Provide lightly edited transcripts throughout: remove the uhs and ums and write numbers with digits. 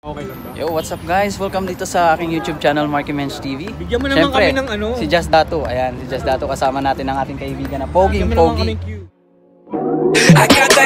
Okay lang ba? Yo, what's up guys? Welcome dito sa aking YouTube channel, Marky Mensch TV. Bigyan mo naman kami ng ano. Si Just Dato. Ayan, si Just Dato kasama natin ang ating kaibigan na Pogi. Bigyan mo naman kami cue. I got that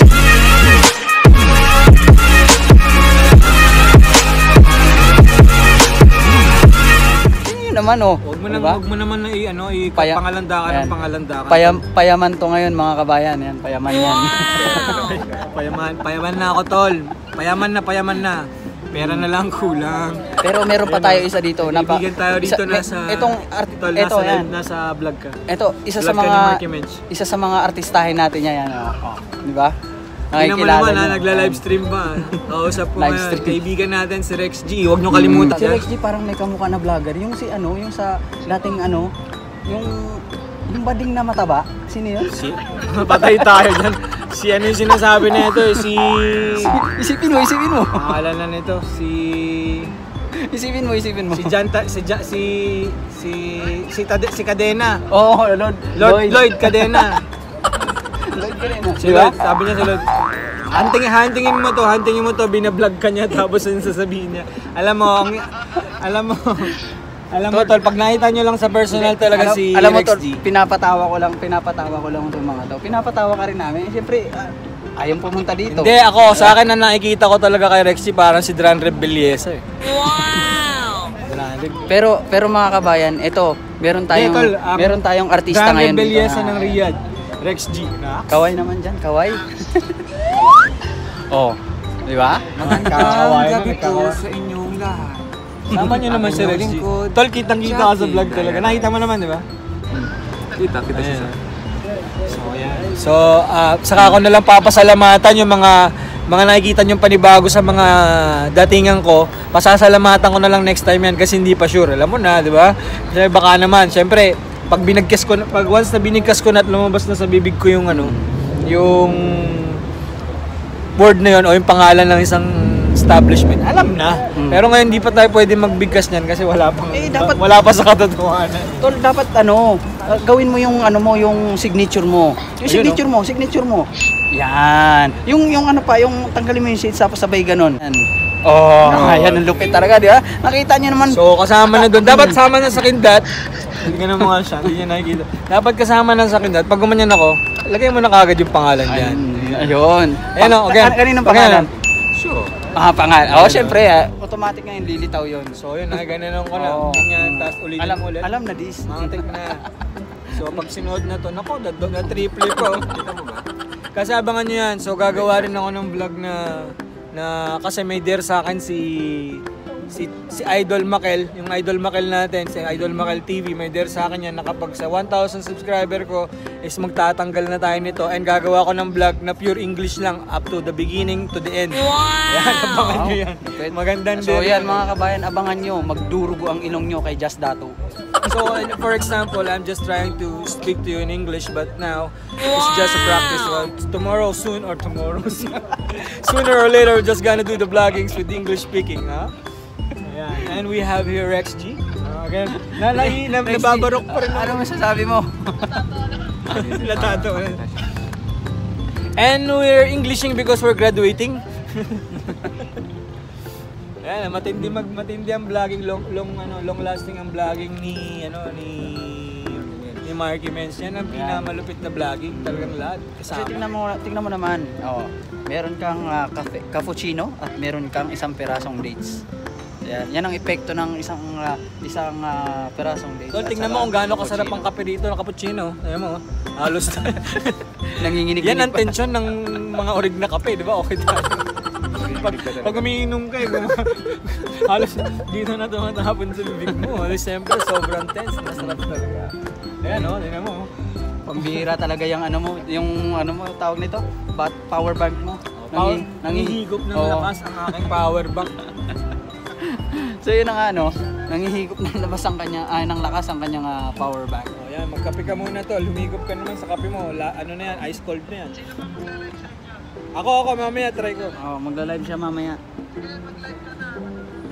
Yun naman oh. Huwag mo, diba? huwag mo naman na ipangalandakan ng pangalandakan. Payaman to ngayon mga kabayan. Yan, payaman yan. payaman na ako tol. Payaman na. Pera na lang kulang. Pero meron pa tayo isa dito. Bibigyan tayo dito Itong tol, nasa vlog ka. Ito, isa Vlog sa mga artistahin natin yan. Di ba? Hindi naman nagla-live stream pa. Kausap ko ngayon, kaibigan natin si Rex G. Huwag nyo kalimutan. Si Rex G parang may kamukha na vlogger. Yung si yung sa dating yung bading na mataba. Sino yun? Patay tayo dyan. Si ano yung sinasabi na ito Isipin mo. Pangalan na nito, Isipin mo. Si Cadena. Oh, Lloyd Cadena. Lloyd Cadena. Si Lloyd, sabi niya si Lloyd. Huntingin mo to, binablog ka niya tapos yung sasabihin niya. Alam mo tol, pag nakita nyo lang sa personal talaga si Rex G. Pinapatawa ko lang itong mga to. Pinapatawa ka rin namin. Siyempre, ayaw pumunta dito. Hindi, ako, sa akin na nakikita ko talaga kay Rex G parang si Dran Rebeliesa eh. Wow! Pero mga kabayan, ito, meron tayong artista Dran ngayon dito. Rebeliesa ng Riyadh. Rex G. Kaway naman dyan, kaway. Oh, di ba? Magandang gabi po sa inyong lahat. Sama nyo naman si Rex G. Tol, kitang-kita ka sa vlog talaga. Nakita mo naman, di ba? Kita siya. So, yan. So, saka ko na lang papasalamatan yung mga nakikita nyong panibago sa mga datingan ko. Pasasalamatan ko na lang next time yan kasi hindi pa sure. Alam mo na, di ba? Kasi baka naman, syempre, pag once na binigkas ko na at lumabas na sa bibig ko yung yung word na yun o yung pangalan ng isang establishment, alam na. Pero ngayon hindi pa tayo pwede magbigkas niyan kasi wala pa sa katotohanan. Tol, dapat gawin mo yung yung signature mo. Yung signature mo. Yan. Yung tanggalin mo yung shades tapos sabay ganon. Yan ang lupit talaga, di ba? Nakita niyo naman. So kasama na doon. Dapat sama na sa kindat. Hindi ka na mga siya, hindi niya nakikita. Dapat kasama na sa kindat. Pag gumanyan ako, lagay mo na kagad yung pangalan diyan. Ayun. Ayan o, okay. Kaninong pangalan? Sure. Pangalan. Syempre, automatic na yung lilitaw yun. So yun, nakaganan ko lang. Ganyan, tapos ulitin ulit. Alam na this. Matik na. So pag sinuod na to, naku, na triple ko. Kita mo ba? Kasi abangan nyo yan. So gagawa rin ako ng vlog na kasi may dare sa akin si Idol Makel, yung Idol Makel natin, si Idol Makel TV, may dare sa akin yan na kapag sa 1,000 subscriber ko is magtatanggal na tayo nito and gagawa ko ng vlog na pure English lang up to the beginning to the end. Wow! Yan, abangan nyo yan. Magandang So yan mga kabayan, abangan nyo, magdurugo ang ilong nyo kay Just Dato. So for example, I'm just trying to speak to you in English but now it's just a practice. Well, sooner or later we're just gonna do the vloggings with English speaking, huh? And we have here Rex G. Again, nababarok pa rin. Ano masasabi mo? Latado. And we're Englishing because we're graduating. Ayan, matindi ang vlogging, long lasting ang vlogging ni Marky Mensch. Yan ang pinamalupit na vlogging, talagang lahat. Kasi tingnan mo naman. Meron kang cappuccino at meron kang isang perasong dates. Yan ang epekto ng isang perasong dates. Tol, tingnan mo kung gaano kasarap ang kape dito ng cappuccino. Ayan mo, halos nanginginig. Yan ang tensyon ng mga orig na kape, di ba? Okay tayo. Pag umiinom ka, halos dito na tumatapon sa bibig mo. Siyempre, sobrang tense. Masarap talaga. Ayan o, tingnan mo. Pambihira talaga yung tawag nito? Power bank mo. Nangihigop ng lakas ang aking power bank. So yun ang nangihigop ng lakas ang kanyang power bank. Yan, magkape ka muna to. Lumigop ka naman sa kape mo. Ano na yan, ice cold na yan. Ako, mamaya, try ko. Magla-live siya mamaya.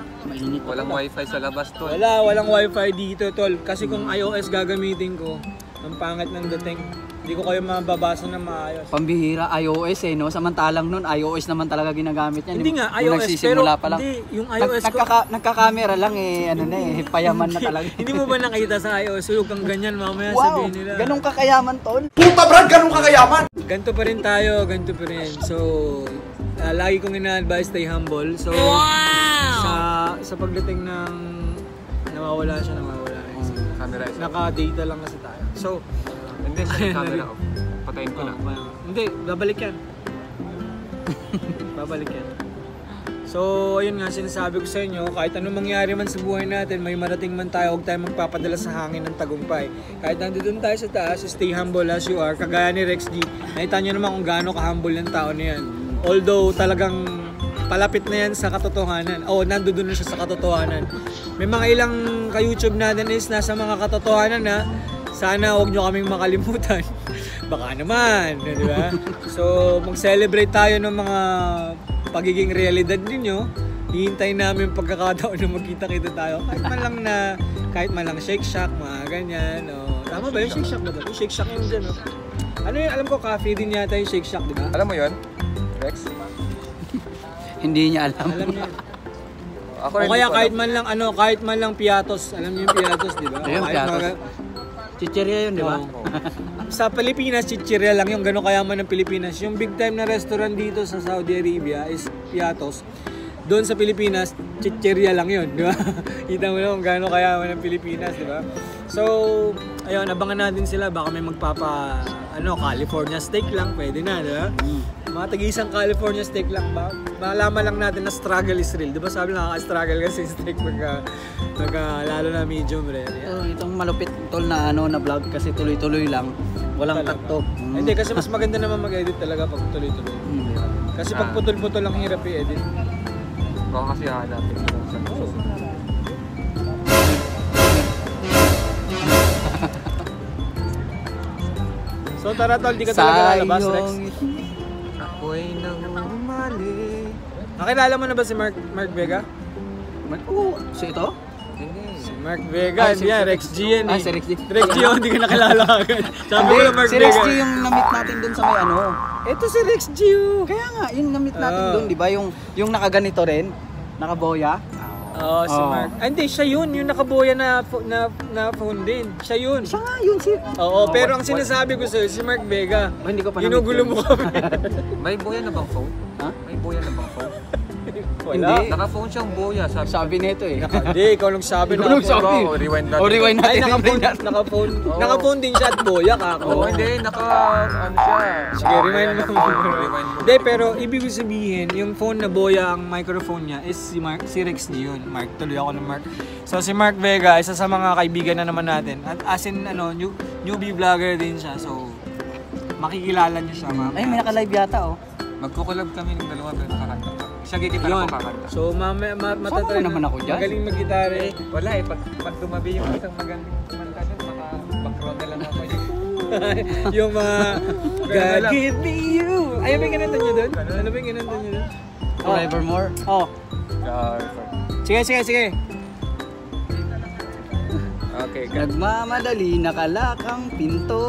Walang wifi sa labas, tol. Walang wifi dito, tol. Kasi kung iOS gagamitin ko, Ang pangit ng dating. Hindi ko kayo mababasa ng maayos. Pambihira, iOS eh, no? Samantalang nun, iOS naman talaga ginagamit niya. Hindi nga, Nung iOS, nagsisimula pero pa lang. hindi, yung iOS ko... Nagka-camera lang eh, ano na eh, payaman na talaga. Hindi mo ba nakita sa iOS? Huwag kang ganyan, mamaya Wow, sabihin nila. ganun kakayaman, tol. Puta Brad, ganun kakayaman! Ganito pa rin tayo, ganito pa rin. So, lagi kong ina-advise, stay humble. So, sa pagdating ng nawawala siya. Camera is Naka-data lang kasi tayo. So, Hindi, sa camera off. Patayin ko na. Hindi, babalik yan. Babalik yan. So, ayun nga, sinasabi ko sa inyo, kahit anong mangyari man sa buhay natin, may marating man tayo, huwag tayo magpapadala sa hangin ng tagumpay. Kahit nandito tayo sa taas, stay humble as you are. Kagaya ni Rex G, nakita nyo naman kung gaano ka-humble ng tao na yan. Although talagang palapit na yan sa katotohanan. Nandoon na siya sa katotohanan. May mga ilang ka-YouTube natin is nasa mga katotohanan na sana huwag nyo kaming makalimutan. Baka naman, di ba? So, mag-celebrate tayo ng mga pagiging realidad ninyo. Hihintayin namin pagkakataon na magkita-kita tayo. Kahit man lang Shake Shack, mga ganyan. Tama ba yung Shake Shack ba ito? Yung Shake Shack yung dyan, Ano yung, alam ko, cafe din yata yung Shake Shack, di ba? Alam mo yun, Rex? Hindi niya alam. Alam niya. Ako O kaya kahit man lang Piatos. Alam niyo yung Piatos, di ba? Ayun, Piatos. Chichirya yun, di ba? Sa Pilipinas, chichirya lang yung gano'ng kayaman ng Pilipinas. Yung big time na restaurant dito sa Saudi Arabia is Piatos. Doon sa Pilipinas, chichirya lang yun, di ba? Kita mo na kung gano'ng kayaman ng Pilipinas, di ba? So, ayun, abangan natin sila. Baka may California steak lang, pwede na, di ba? Mga tag-isang California steak lang ba? Malaman lang natin na struggle is real. Di ba sabi nakaka-struggle kasi steak lalo na medium rare. Itong malupit tol na na vlog kasi tuloy-tuloy lang. Walang takto. Hindi, kasi mas maganda naman mag-edit talaga pag tuloy-tuloy. Kasi pag putol-putol lang hirap i-edit. Baka kasi hahanapin ko sa So tara tol, di ka talaga lalabas, Rex. Ako'y nangumali. Nakilala mo na ba si Mark Vega? Si ito? Hindi. Si Mark Vega, yan, Rex G yan eh. Si Rex G. Rex G yun, hindi ka nakilala agad. Sabi ko na Mark si Vega. Rex G yung na-meet natin dun sa may Ito si Rex G oh. Kaya nga, yung na-meet natin dun, di ba? Yung nakaganito rin, nakaboya. Si Mark. Hindi, siya yun. Yung nakaboya na phone din. Siya yun. Siya nga yun, Oo, pero ang sinasabi ko sa'yo, si Mark Vega. Hindi ko pa ginugulo mo kami. May boya na bang phone? Ha? May boya na bang phone? Wala. Hindi. Naka-phone siyang boya. Sabi nito eh. Hindi, ikaw lang sabi na. Rewind natin. Rewind Ay, natin. naka-phone. Naka-phone din siya at boya kako. Hindi, ano siya. Sige, rewind mo. Rewind mo. Hindi, pero ibig ko sabihin, yung phone na boya, ang microphone niya is si Rex D yun. Mark, tuloy ako ng Mark. So si Mark Vega, isa sa mga kaibigan na naman natin. At as in, newbie vlogger din siya. So, makikilala niyo siya, ma'am. Ay, may naka-live yata Magkukulab kami ng dalawa pero kakanta pa. Siya gigitara Yun. ko kakanta. So, matatry naman ako dyan. Magaling mag-gitara eh. Wala eh, pag tumabi yung isang magandang kumanta nun, maka-background na lang ako yun. Yung mga God give me you. Ay, may kinanta niyo doon? Ano ba yung kinanta niyo doon? Forevermore. Sige. Okay, Nagmamadali, nakalakang pinto.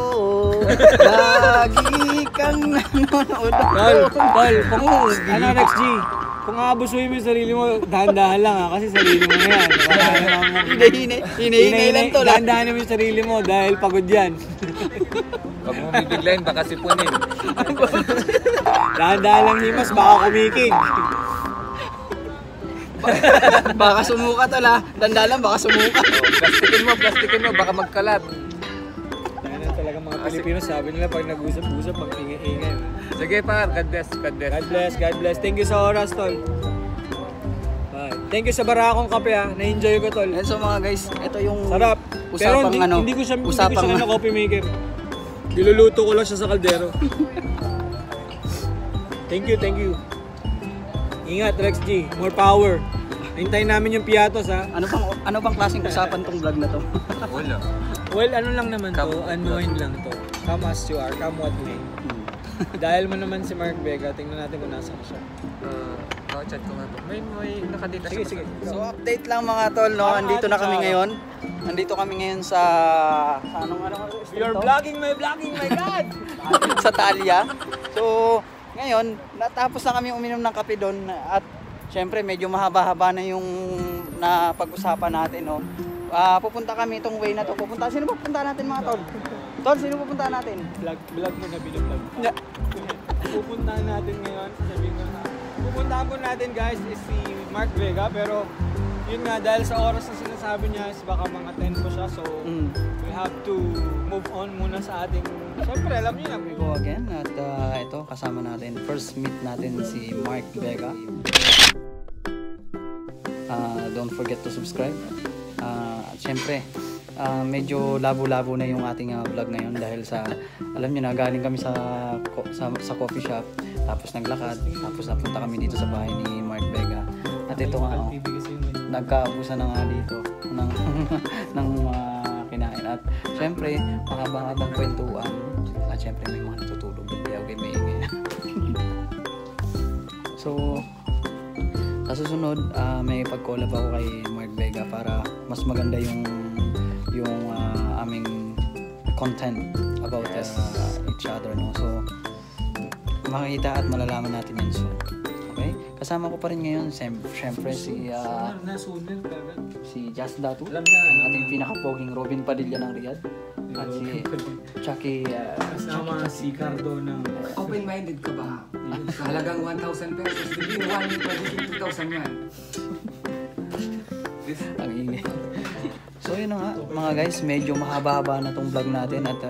Lagi kang nanonood. Tol, Rex G, kung aabusuhin mo yung sarili mo, dahan-dahan lang kasi sarili mo na yan. Hinahinay lang to lang. Dahan-dahan mo yung sarili mo dahil pagod yan. Pag mo bibiglayin, baka sipunin. Dahan-dahan lang himas, baka kumiking. Baka sumuka tala. Dandalan, baka sumuka. Plastikin mo, baka magkalat. Ano talaga mga Pilipino, sabi nila pag nag-usap-usap, mag-ingay-ingay. Sige pa, God bless. God bless. Thank you sa oras, tol. Bye. Thank you sa Barakong kape na-enjoy ko, tol. And so mga guys, ito yung Sarap. Pero hindi ko siya na coffee maker. Niluluto ko lang siya sa kaldero. Thank you. Ingat, Rex G. More power. Hintayin namin yung Piatos, ha? Ano bang klaseng usapan tong vlog na to? Wala. Well, ano lang naman to, unwind lang to. Come as you are, come what may. Dahil mo naman si Mark Vega, tingnan natin kung nasaan siya. Kaka-chat ko nga po. May nakadita Sige, siya. sige. So update lang mga tol, no? Andito na kami ngayon. Andito kami ngayon sa anong street You're to? vlogging my God! Sa Talia. So, ngayon, natapos na kami uminom ng kape doon at syempre medyo mahaba-haba na yung napag-usapan natin, no. Pupunta kami itong way na to. Sino ba pupunta natin mga tol? Tol, sino pupunta natin? Vlog mo na binublog. Pupuntahan natin ngayon, sasabihin ko na. Pupuntahan po natin guys is si Mark Vega, pero yun nga, dahil sa oras na sinasabi niya is baka mga 10 po siya, so we have to move on muna sa ating, syempre alam niyo na. We go again at ito kasama natin, first meet natin si Mark Vega. Don't forget to subscribe. At syempre, medyo labo-labo na yung ating vlog ngayon dahil sa, alam niyo na, galing kami sa coffee shop, tapos naglakad, tapos napunta kami dito sa bahay ni Mark Vega. At ito nga, nagkaubusan na nga dito ng mga kinain. At syempre, mahaba-habang kwentuhan. At syempre, may mga natutulog. Hindi ako may ingay. So, sa susunod, may pag-collab ako kay Mark Vega para mas maganda yung aming content about each other, no? So, makikita at malalaman natin yan soon. Okay? Kasama ko pa rin ngayon, syempre si Just Datu, ang ating pinaka-poging Robin Padilla ng Riyadh. At si Chucky, Kasama si Cardo ng... Open-minded ka ba? Halagang 1,000 pesos. Hindi, 2,000 yan. ang ingay. So yun na nga, mga guys, medyo mahaba-haba na tong vlog natin at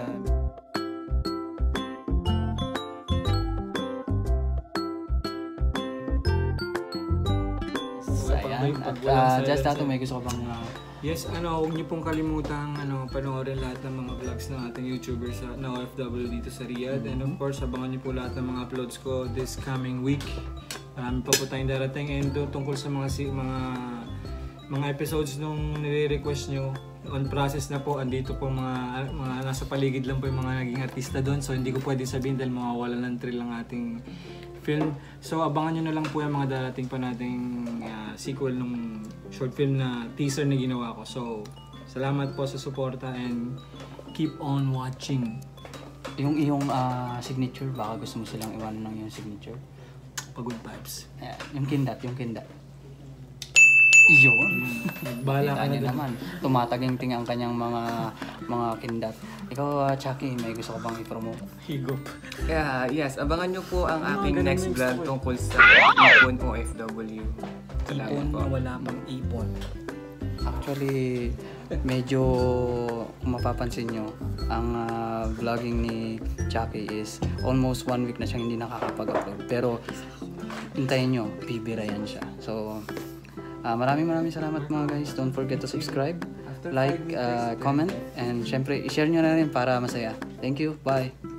ayan. At Just Datu, may gusto ko bang Yes, huwag niyo pong kalimutang panoorin lahat ng mga vlogs ng ating YouTubers na OFW dito sa Riyadh. And of course, abangan niyo po lahat ng mga uploads ko this coming week. Marami pa po tayong darating, and tungkol sa mga episodes nung nire-request nyo, on process na po. Andito po mga nasa paligid lang po yung mga naging artista doon, so hindi ko pwede sabihin dahil mawawalan ng thrill ang ating film. So abangan nyo na lang po yung mga darating pa nating sequel nung short film na teaser na ginawa ko. So salamat po sa suporta and keep on watching. yung iyong signature, baka gusto mo silang iwanan ng iyong signature? Pagod vibes. Ayan, yung kindat. Iyon. Bala ka na Niyo naman. Tumataginting ang kanyang mga kindat. Ikaw, Chucky, may gusto ko bang i-promote? Higop. Yes, abangan nyo po ang aking next vlog tungkol sa Ipon OFW. Salamat Ipon po. na wala pang ipon. Actually, medyo kung mapapansin nyo, ang vlogging ni Chucky is almost 1 week na siyang hindi nakakapag-upload. Pero, hintayin nyo, bibira yan siya. So, maraming salamat mga guys. Don't forget to subscribe, like, comment, and syempre, i-share nyo na rin para masaya. Thank you. Bye.